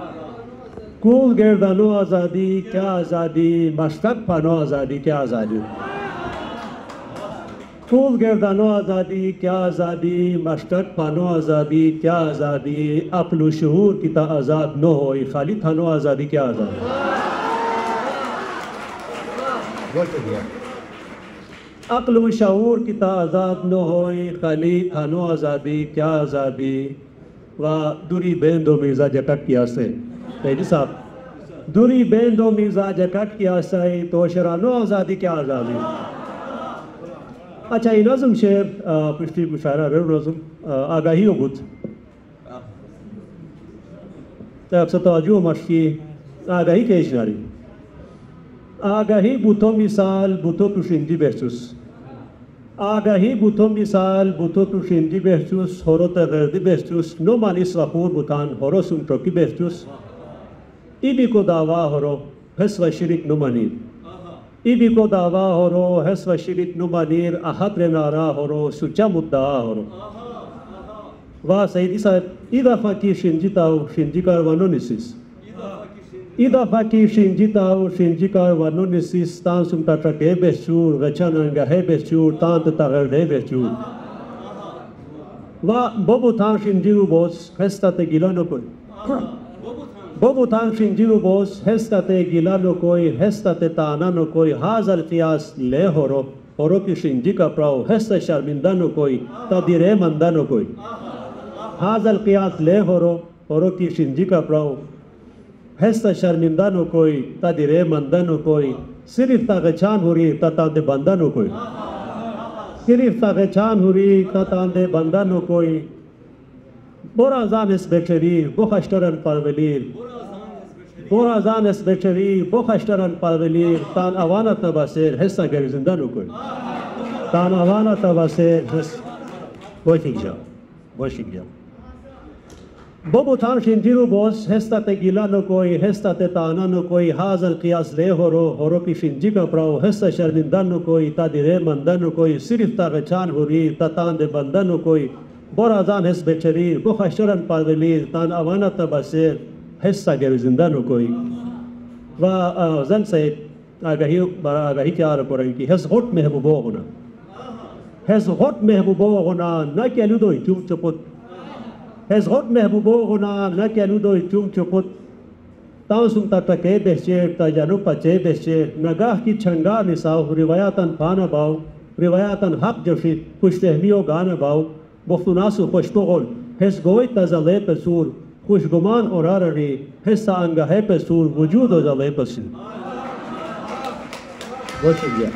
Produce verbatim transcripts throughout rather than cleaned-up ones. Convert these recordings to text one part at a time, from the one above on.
cool गर्दानो आज़ादी क्या आज़ादी मशरक पानो आज़ादी क्या आज़ादी कूल गर्दानो आज़ादी क्या आज़ादी मशरक पानो आज़ादी क्या आज़ादी अक्ल शहूर की ता आज़ाद न हो खाली थानो आज़ादी क्या आज़ादी अक्ल शहूर की ता आज़ाद न हो खाली थानो आज़ादी क्या आज़ादी व दूरी बेंदो मिर्ज़ा जकट किया से पहली साहब दूरी बेंदो मिर्ज़ा जकट किया से तो शरानो आज़ादी क्या आज़ादी अच्छा ये नज़म शेर पिछली मुशायरा रेव नज़म आगाही हो बुत तब सताजू मशकी आगाही के इशारी आगाही बुतो मिसाल बुतो पुशिंदी बेचुस आगाही बुतो मिसाल बुतो पुशिंदी बेचुस होरो तगर्दी बेचुस नो मानिस वफूर बुतान होरो सुनटोकी बेचुस इबी को दावा होरो हस व शिरिक नो मनी इबी को दावा होरो हस व शिरिक नो मनीर अहद रे नारा होरो सुचा मुद्दा होरो वाह सईदी साहब इदा फकी शिंजिताओ शिंजिकार वनो निसिस इदा फकी शिंजिताओ शिंजिकार वनो निसिस तान सुमता ट्रके बेचूर गचन अंगहे बेचूर तान तगर दे बेचूर वाह बोबो तान शिंजिरू बोस हस्ता ते गिलानो कोई बोबो तान शिंजिरू बोस हस्ता ते गिलानो कोई हस्ता ते ताना नो कोई हाजल कियास ले होरो होरो की शिंजी का प्राओ हस्ता शर्मिंदा नो कोई तदिरे मंदा नो कोई हाजल कियास ले होरो होरो की शिंजी का प्राओ हस्ता शर्मिंदा नो कोई तदिरे मंदा नो कोई सिर्फ तागचान हुरी ततांदे बंदा नो कोई सिर्फ तागचान हुरी ततांदे बंदा नो कोई बोरा जानिस बेचरी बुखश्तरन परवलीर बोरा जानिस बेचरी बुखश्तरन परवलीर तान अवानत नबासेर हिस्सा गर जिंदा नो कोई तान अवानत नबासेर हिस बोशिक जा बोशिक जा बोबो तान शिंजिरू बोस हिस्सा ते गिला नो कोई हिस्सा ते ताना नो कोई हाजल कियास ले होरो होरो की शिंजी का प्राओ हिस्सा शर्मिंदा नो कोई तादिरे मंदा नो कोई सिर्फ तागचान हुरी ततान दे बंदा नो कोई बोरा जान हिस बेचरीर बुखश्तरन परवलीर तान अवानत नबासेर हिस्सा गर जिंदा नो कोई व जन से आगाही बरा आगाही क्या रपोरें की हस होट महबूबो होना हस होट महबूबो होना न केलु दो चुम चुपुत हस होट महबूबो होना न केलु दो चुम चुपुत ताऊ सुमता टके बेचेर ताजानु पचे बेचेर नगाह की छंगा निसाव रिवायातन पाना बाव रिवायातन हक जफित खुशतहमियो गाना बाव बख्तुनासु खुशबगुल हिस गोई तजले पसूर खुशगुमान और आररी हिस्सा अंगहे पसूर वजूद और जले पसूर वशिया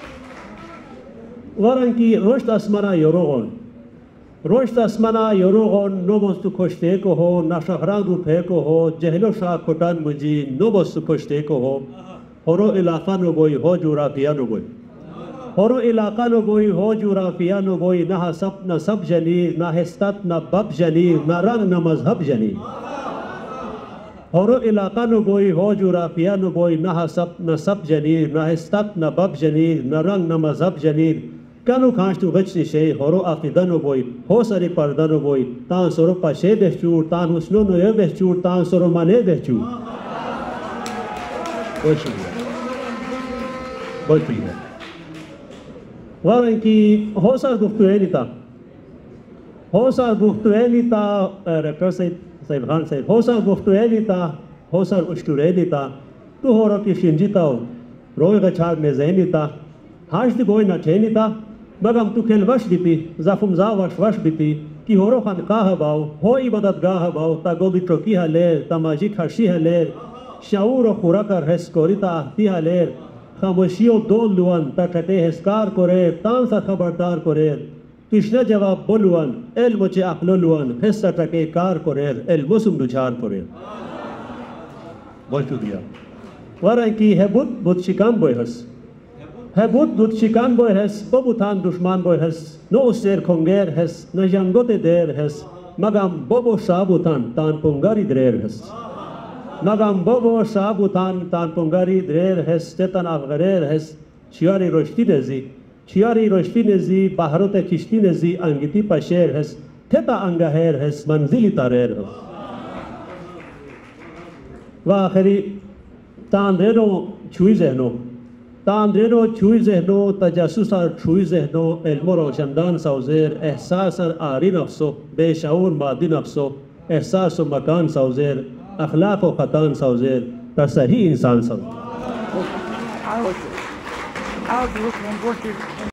वरंकी रोश्त असमना योरोगन रोश्त असमना योरोगन नो बस्तु खुशते को हो नाशहरान रुपे को हो जहलो शाह खुटान मुजी नो बस्तु खुशते को हो होरो इलाका नो बोई हो जुराफिया नो बोई होरो इलाका नो बोई हो जुराफिया नो बोई ना सब न सब जनीर ना हिस्तात न बब जनीर ना रंग न मजहब जनीर होरो इलाका नो बोई हो जुराफिया नो बोई ना सब न सब जनीर ना हिस्तात न बब जनीर न रंग न मजहब जनीर कनु खांच तू बचती शे होरो आफिदा नो बोई हो सरी पर्दा नो बोई तान सोरो पाशे बेचूर तान हुस्नो नो ये बेचूर तान सोरो माने बेचूर बहुत बढ़िया वारंकी होसा गुफ्तुएलिता होसा गुफ्तुएलिता रैपर साहिब साहिब खान साहिब होसा गुफ्तुएलिता होसा उश्तुएलिता तू हो रखी शिंजिता हो रोए का छाग में ज़हनिता हाश दी बोई ना ठेनिता मगम तू खेल वश दीपी जाफुम जा वश वश दीपी कि होरो खान काह बाव हो इबादत गाह बाव ता गोबी ट्रोकी हलेर तमाजी खर्शी हलेर शाऊर और खुरा कर हेस्कोरिता आहती हलेर खामोशियों दो लुअन तटते हिस्कार करे तान सा खबरदार करे कृष्ण जवाब बोलुअन एल मुझे अकलो लुअन हिस्सा टके कार करे एल मुसुम दुचार करे बहुत शुक्रिया वरन की है बुत बुत शिकाम बोय हस है बुत बुत शिकाम बोय हस बबुतान दुश्मन बोय हस नो उसेर खोंगेर हस न जंगोते देर हस मगम बोबो साबुतान तान पुंगारी द्रेर हस मगम बोबो साबुतान तान पुंगारी द्रेर हस तेतन अफगरेर हस चियारी रोशती नजी चियारी रोशती नजी बाहरों ते चिश्ती नजी अंगिती पशेर हस तेता अंगहेर हस मंजिली तारेर हस و آخری تاندرینو چوی ذهنو تاندرینو چوی ذهنو تجسس چوی ذهنو علم و روشندان سوزیر احساس آری نفسو به شعور مادی نفسو احساس و مکان سوزیر اخلاق و خطان سوزیر تا صحیح انسان سوزیر